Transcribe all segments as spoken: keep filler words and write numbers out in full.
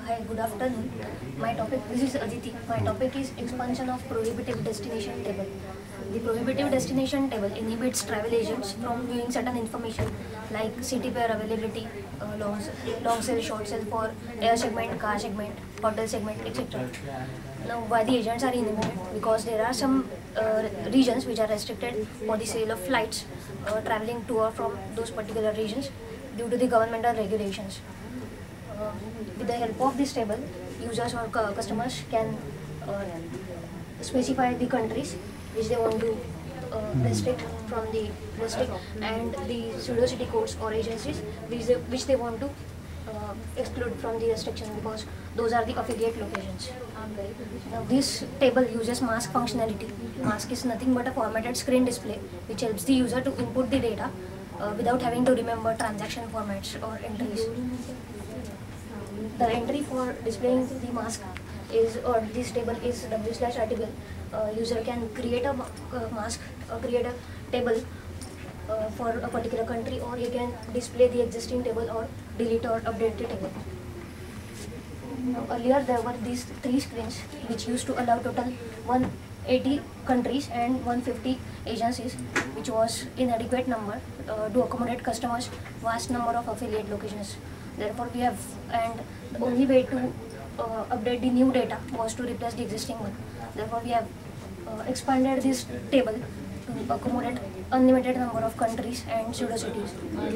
Hi, good afternoon. My topic, this is Aditi. My topic is expansion of prohibitive destination table. The prohibitive destination table inhibits travel agents from viewing certain information like city pair availability, uh, long, long sale, short sale for air segment, car segment, hotel segment, et cetera. Now, why the agents are inhibited? Because there are some uh, regions which are restricted for the sale of flights uh, traveling to or from those particular regions due to the governmental regulations. Uh, with the help of this table, users or cu- customers can uh, specify the countries which they want to uh, restrict from the restrict and the pseudo city codes or agencies which they, which they want to uh, exclude from the restriction because those are the affiliate locations. Now this table uses mask functionality. Mask is nothing but a formatted screen display which helps the user to input the data uh, without having to remember transaction formats or entries. The entry for displaying the mask is, or this table is w slash article. Uh, user can create a ma- uh, mask, uh, create a table uh, for a particular country, or you can display the existing table or delete or update the table. Now, earlier there were these three screens which used to allow total one hundred eighty countries and one hundred fifty agencies, which was inadequate number uh, to accommodate customers' vast number of affiliate locations. Therefore, we have, and the only way to uh, update the new data was to replace the existing one. Therefore, we have uh, expanded this table to accommodate unlimited number of countries and pseudo cities.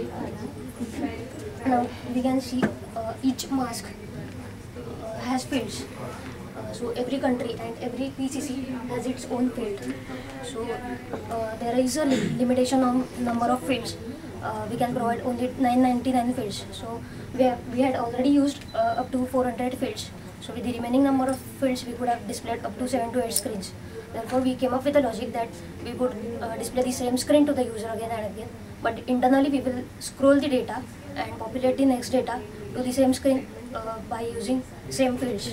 Now we can see uh, each mask uh, has fields. Uh, so every country and every P C C has its own field. So uh, there is a li- limitation on number of fields. Uh, we can provide only nine hundred ninety-nine fields. So we have, we had already used uh, up to four hundred fields. So with the remaining number of fields, we could have displayed up to seven to eight screens. Therefore, we came up with a logic that we could uh, display the same screen to the user again and again. But internally, we will scroll the data and populate the next data to the same screen uh, by using same fields.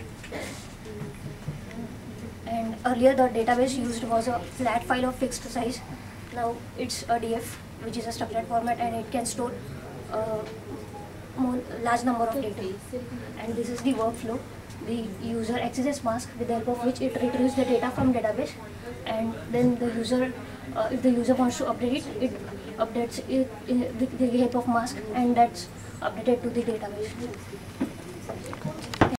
And earlier, the database used was a flat file of fixed size. Now it's a D F, which is a structured format, and it can store uh, more large number of data. And this is the workflow. The user accesses mask with the help of which it retrieves the data from database, and then the user, uh, if the user wants to update it, it updates it in, with the help of mask, and that's updated to the database.